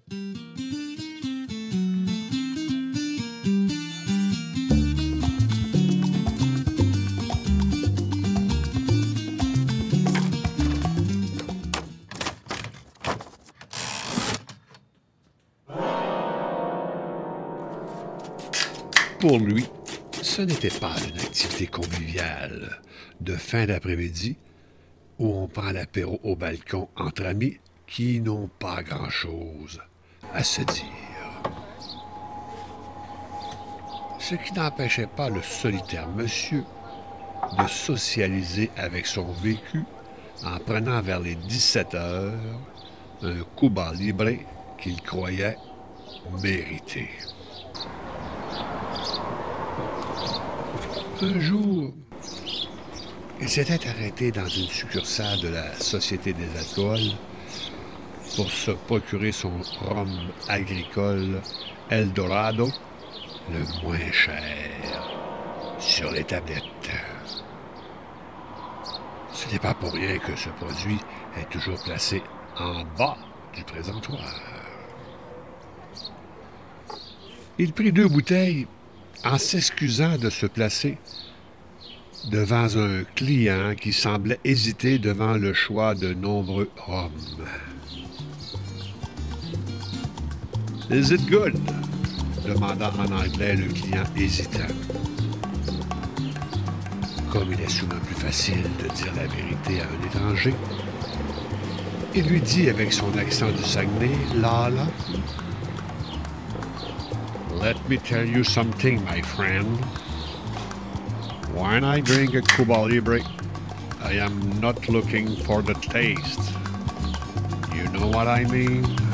Pour lui, ce n'était pas une activité conviviale de fin d'après-midi où on prend l'apéro au balcon entre amis qui n'ont pas grand-chose à se dire. Ce qui n'empêchait pas le solitaire monsieur de socialiser avec son vécu en prenant vers les 17 heures un Cuba Libre qu'il croyait mérité. Un jour, il s'était arrêté dans une succursale de la Société des alcools pour se procurer son rhum agricole Eldorado, le moins cher, sur les tablettes. Ce n'est pas pour rien que ce produit est toujours placé en bas du présentoir. Il prit 2 bouteilles en s'excusant de se placer devant un client qui semblait hésiter devant le choix de nombreux rhums. « Is it good? » demanda en anglais le client hésitant. Comme il est souvent plus facile de dire la vérité à un étranger, il lui dit avec son accent du Saguenay, Lala, Let me tell you something, my friend. When I drink a Cuba Libre, I am not looking for the taste. You know what I mean?